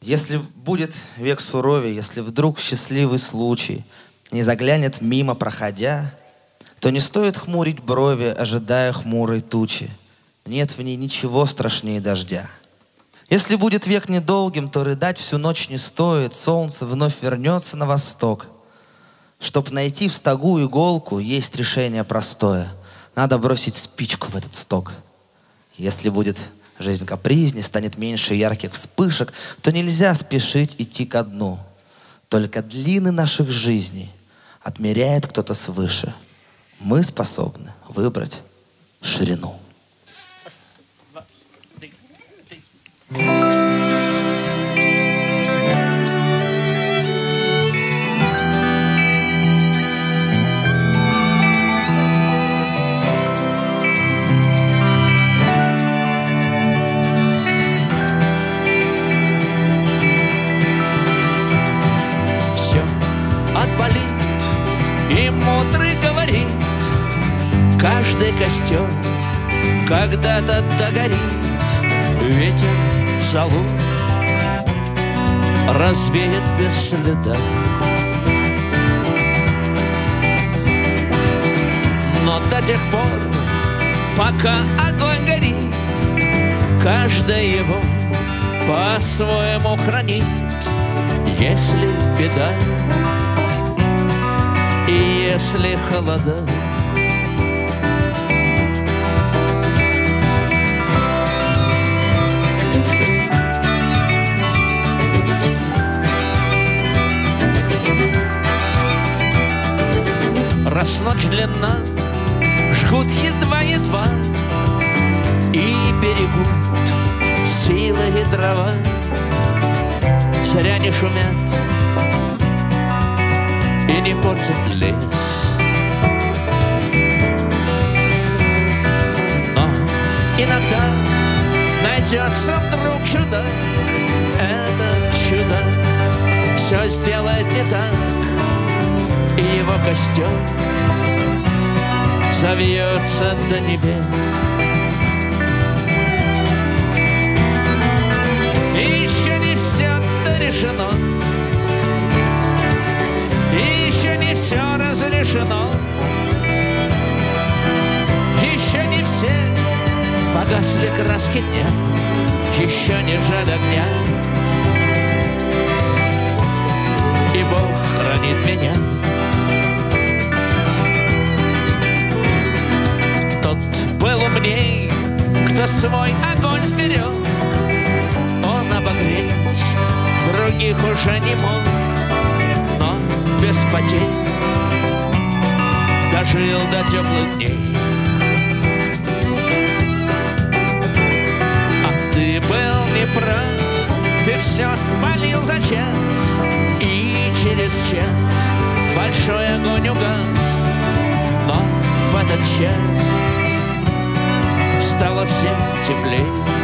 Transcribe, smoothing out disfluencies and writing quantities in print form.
Если будет век суровее, если вдруг счастливый случай не заглянет мимо, проходя, то не стоит хмурить брови, ожидая хмурой тучи. Нет в ней ничего страшнее дождя. Если будет век недолгим, то рыдать всю ночь не стоит. Солнце вновь вернется на восток. Чтоб найти в стогу иголку, есть решение простое. Надо бросить спичку в этот сток. Если будет жизнь капризней, станет меньше ярких вспышек, то нельзя спешить идти ко дну. Только длины наших жизней отмеряет кто-то свыше. Мы способны выбрать ширину. И мудрый говорит, каждый костер когда-то догорит. Ветер залу развеет без следа. Но до тех пор, пока огонь горит, каждый его по-своему хранит. Если беда и если холода, раз ночь длинна, жгут едва-едва и берегут силы и дрова. Зря не шумят и не портит лес. Но иногда найдется вдруг чудак. Этот чудак все сделает не так, и его костер завьется до небес. И еще не все решено, и еще не все разрешено, еще не все погасли краски дня, еще не жаль огня. И Бог хранит меня. Тот был умней, кто свой огонь сберег. Он обогреть других уже не мог, но без потерь дожил до теплых дней. А ты был неправ, ты все спалил за час, и через час большой огонь угас. Но в этот час стало всем теплей.